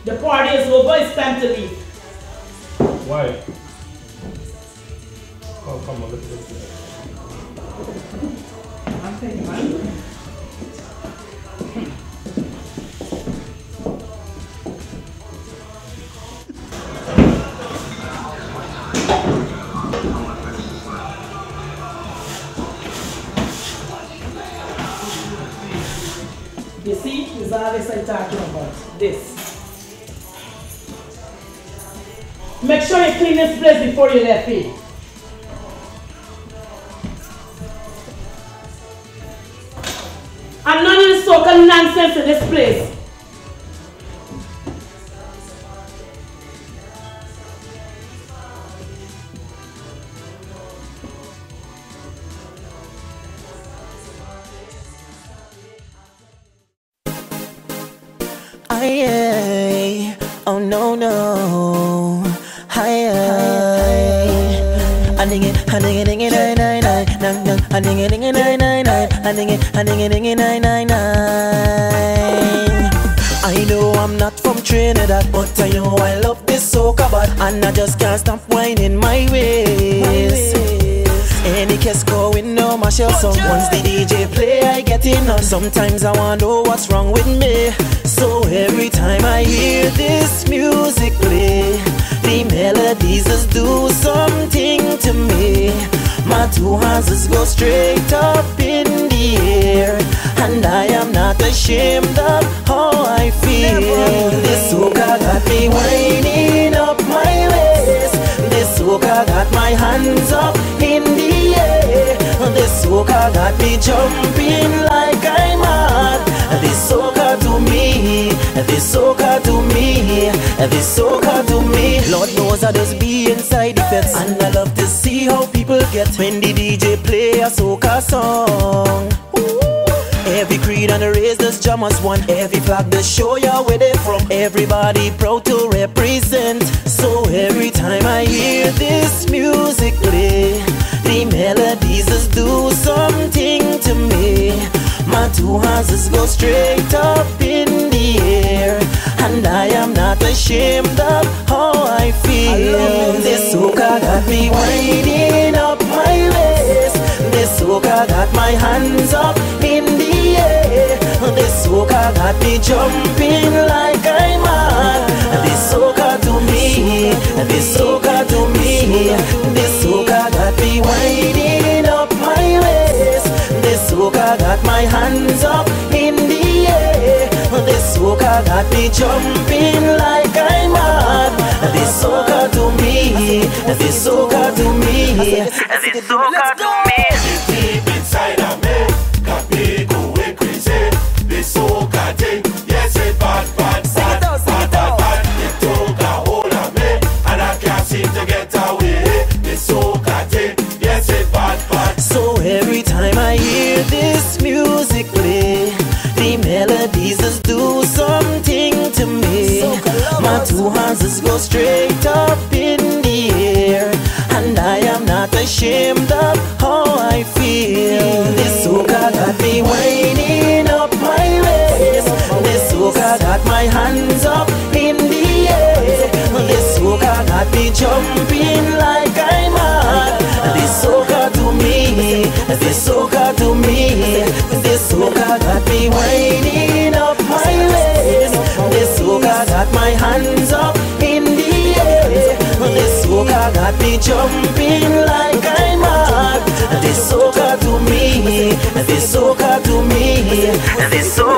The party is over, it's time to leave. Why? Come on, let's go. I'm telling you, man. You see, it's all this I'm talking about. This. Make sure you clean this place before you left it. And none of this so-called nonsense in this place. Aye, oh no no, aye, I ding it, I ding it, ding it, nine nine nine, nine, I ding it, ding it, nine nine nine, I ding it, I ding it, ding it, nine nine nine. I know I'm not from Trinidad, but I know I love this soca bad, and I just can't stop whining my ways. Any kiss going no Michelle song. Once the DJ play, I get in on. Sometimes I wanna know what's wrong with me. So every time I hear this music play, the melodies just do something to me. My two hands just go straight up in the air, and I am not ashamed of how I feel. This soca got me winding up my waist. This soca got my hands up in the air. This soca got me jumping like I'm mad. This soca to me, this soca to me, this soca to me. Lord knows I just be inside the fence, and I love to see how people get when the DJ play a soca song. Every creed and the race does jam as one. Every flag does show ya where they from. Everybody proud to represent. So every time I hear this music play, the melodies just do something to me. My two hands just go straight up in the air, and I am not ashamed of how I feel. This soca got me winding up my waist. This soca got my hands up in the air. This soca got me jumping like I'm mad. This soca to me, this soca to me. This soca got me winding up my waist. This soca got my hands up in the air. This soca got me jumping like I'm mad. This soca to me, this soca to me, this soca to me. Deep inside of me, got me going crazy. This soca thing, yes it bad, bad, bad, bad, bad, bad. It took a hold of me, and I can't seem to get away. This soca thing, yes it bad, bad. So every time I hear this music play, the melodies just do something to me. My two hands just go straight up in the air, and I am not ashamed of how I feel. This soca got me winding up my waist. This soca got my hands up in the air. This soca got me jumping like I'm mad. This soca to me, this soca to me. This soca got me winding up my waist. This soca got my hands up in the air. This soca got me jumping like I'm mad. This soca to me, this soca to me, this soca.